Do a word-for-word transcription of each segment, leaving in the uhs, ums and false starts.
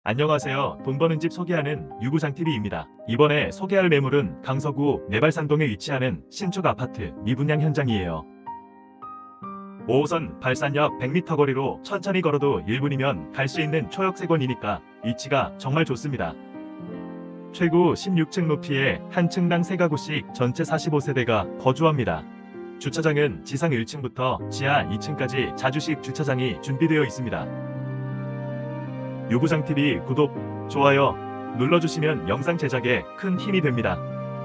안녕하세요. 돈 버는 집 소개하는 유부장티비입니다. 이번에 소개할 매물은 강서구 내발산동에 위치하는 신축 아파트 미분양 현장이에요. 오 호선 발산역 백 미터 거리로 천천히 걸어도 일 분이면 갈 수 있는 초역세권이니까 위치가 정말 좋습니다. 최고 십육 층 높이에 한 층당 세 가구씩 전체 사십오 세대가 거주합니다. 주차장은 지상 일 층부터 지하 이 층까지 자주식 주차장이 준비되어 있습니다. 유부장티비 구독, 좋아요 눌러주시면 영상 제작에 큰 힘이 됩니다.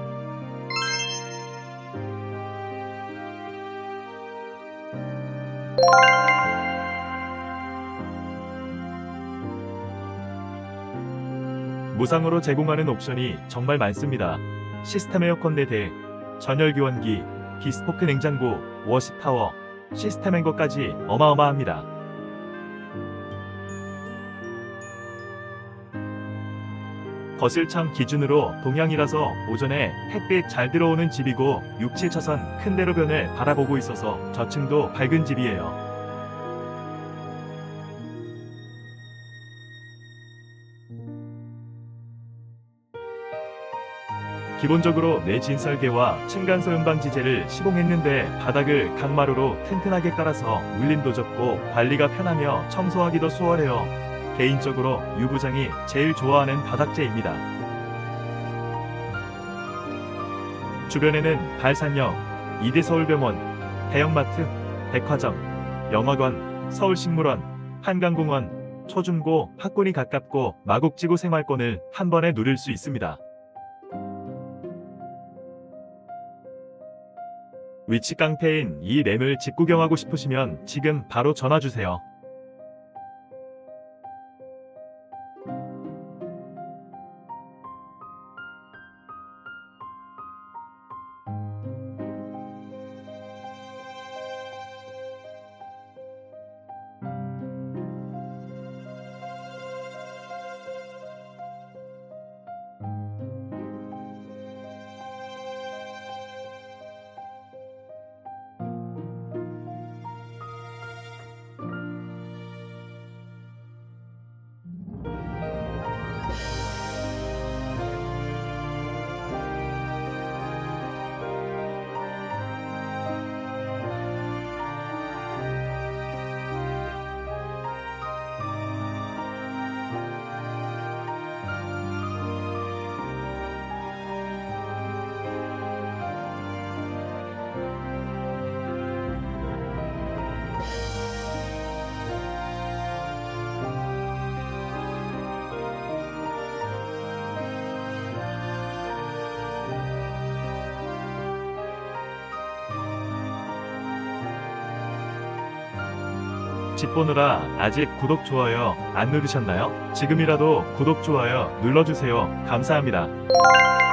무상으로 제공하는 옵션이 정말 많습니다. 시스템 에어컨 네 대, 전열 교환기, 비스포크 냉장고, 워시 타워, 시스템 행거까지 어마어마합니다. 거실창 기준으로 동향이라서 오전에 햇빛 잘 들어오는 집이고 육, 칠 차선 큰 대로변을 바라보고 있어서 저층도 밝은 집이에요. 기본적으로 내진 설계와 층간 소음방 지제를 시공했는데 바닥을 강마루로 튼튼하게 깔아서 물림도 적고 관리가 편하며 청소하기도 수월해요. 개인적으로 유부장이 제일 좋아하는 바닥재입니다. 주변에는 발산역, 이대 서울병원, 대형마트, 백화점, 영화관, 서울식물원, 한강공원, 초중고 학군이 가깝고 마곡지구 생활권을 한 번에 누릴 수 있습니다. 위치 깡패인 이 매물 집 구경하고 싶으시면 지금 바로 전화주세요. 집 보느라 아직 구독, 좋아요 안 누르셨나요? 지금이라도 구독, 좋아요 눌러주세요. 감사합니다.